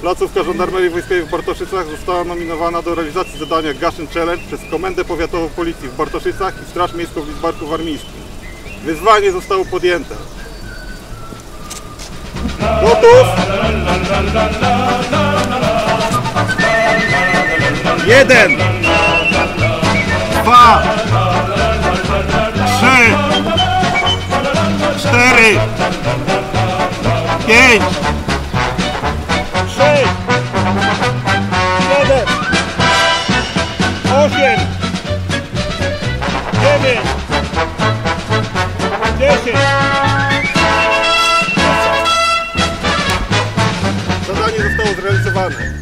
Placówka Żandarmerii Wojskowej w Bartoszycach została nominowana do realizacji zadania Gaszyn Challenge przez Komendę Powiatową Policji w Bartoszycach i Straż Miejską w Lidzbarku Warmińskim. Wyzwanie zostało podjęte. Gotów? 1, 2, 3, 4, 5, 6, 7, 8, 9, 10. Zadanie zostało zrealizowane.